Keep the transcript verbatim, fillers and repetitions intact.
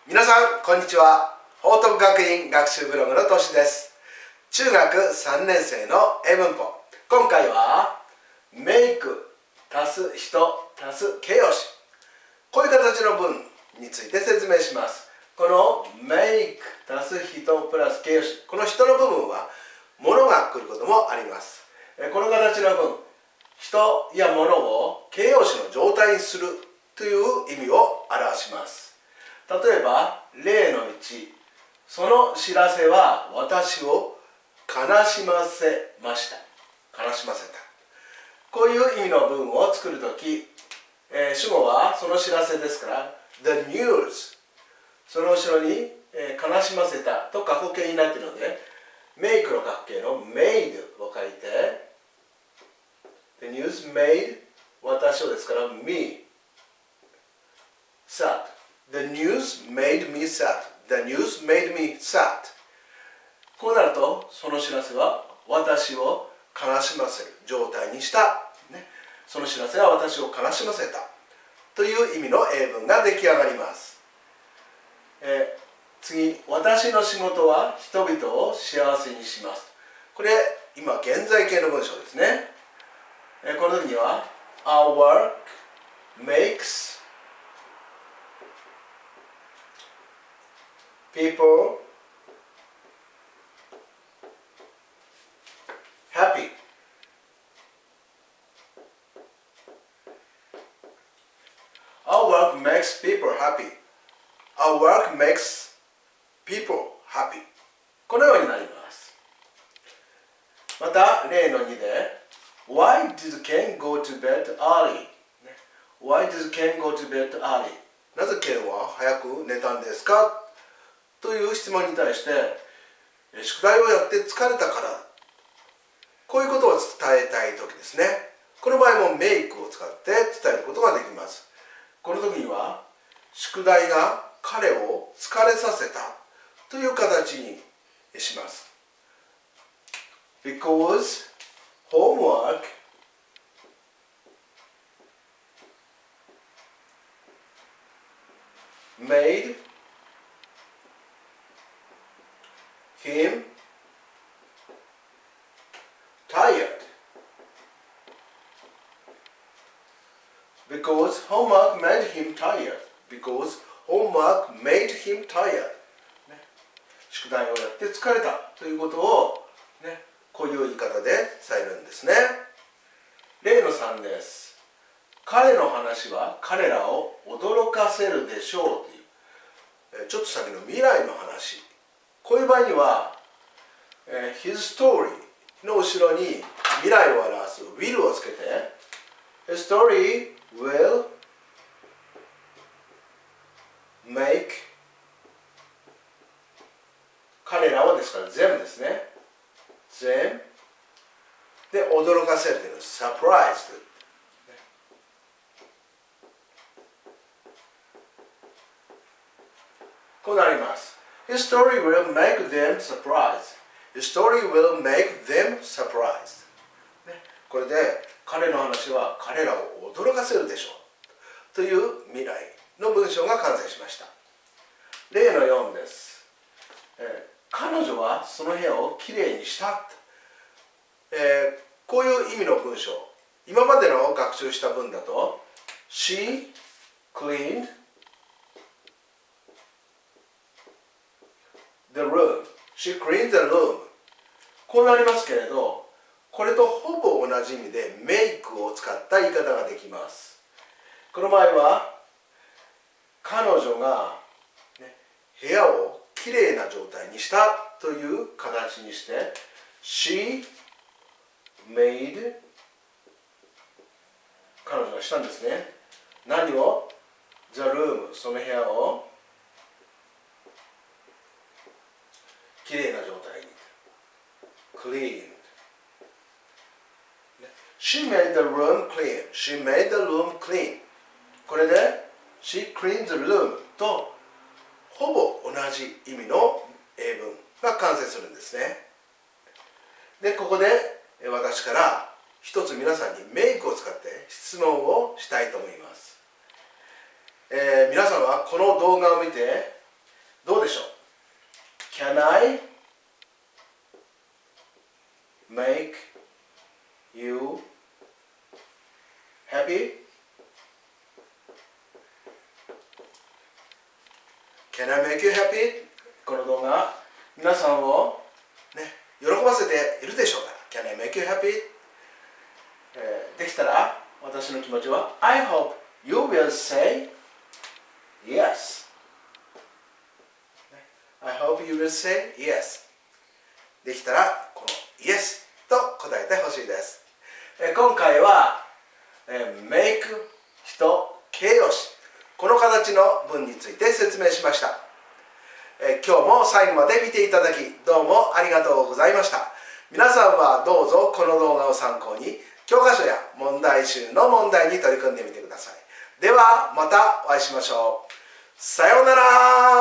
皆さんこんにちは。報徳学院学習ブログのとしです。中学さんねん生の英文法、今回はメイク足す人足す形容詞、こういう形の文について説明します。このメイク足す人プラス形容詞、この人の部分は物が来ることもあります。この形の文、人や物を形容詞の状態にするという意味を表します。例えば例のいち、その知らせは私を悲しませました。悲しませた。こういう意味の文を作るとき、えー、主語はその知らせですから The news、 その後ろに、えー、悲しませたと過去形になっているので、メイクの過去形の made を書いて The news made 私をですから me sad。 The news made me sad。 The news made me sad。 こうなるとその知らせは私を悲しませる状態にした、ね、その知らせは私を悲しませたという意味の英文が出来上がります。えー、次、私の仕事は人々を幸せにします。これ今現在形の文章ですね。えー、この時には Our work makes people happy。 Our work makes people happy。 Our work makes people happy。 このようになります。また例のにで Why did Ken go to bed early？ Why did Ken go to bed early？ なぜケンは早く寝たんですかという質問に対して、宿題をやって疲れたから、こういうことを伝えたい時ですね。この場合もメイクを使って伝えることができます。この時には宿題が彼を疲れさせたという形にします。 Because homework made him tired. Because homework made him tired. Because homework made him tired. ね、宿題をやって疲れたということを、ね、こういう言い方で伝えるんですね。例のさんです。彼の話は彼らを驚かせるでしょうという、ちょっと先の未来の話。こういう場合には、えー、his story の後ろに未来を表す will をつけて his story will make 彼らはですから全部ですね。全で驚かせるというのは surprised。 こうなります。His story will make them surprised. His story will make them surprised。 これで彼の話は彼らを驚かせるでしょうという未来の文章が完成しました。例のよんです。えー、彼女はその部屋をきれいにした、えー、こういう意味の文章、今までの学習した文だと She cleaned the room。 She cleaned the room。 こうなりますけれど、これとほぼ同じ意味でメイクを使った言い方ができます。この場合は彼女が、ね、部屋をきれいな状態にしたという形にして She made、 彼女がしたんですね。何を？ The room、 その部屋をきれいな状態に clean。 She made the room clean。 She made the room clean。 これで She cleaned the room とほぼ同じ意味の英文が完成するんですね。で、ここで私から一つ皆さんにメイクを使って質問をしたいと思います。えー、皆さんはこの動画を見てどうでしょう。 Can I make you happy? Can I make you happy? この動画、皆さんを、ね、喜ばせているでしょうか。 Can I make you happy? えー、できたら、私の気持ちは I hope you will say yes. I hope you will say yes. できたら、この yes と答えてほしいです。えー、今回は、えー、make 人形容詞、この形の文について説明しました。えー、今日も最後まで見ていただきどうもありがとうございました。皆さんはどうぞこの動画を参考に教科書や問題集の問題に取り組んでみてください。ではまたお会いしましょう。さようなら。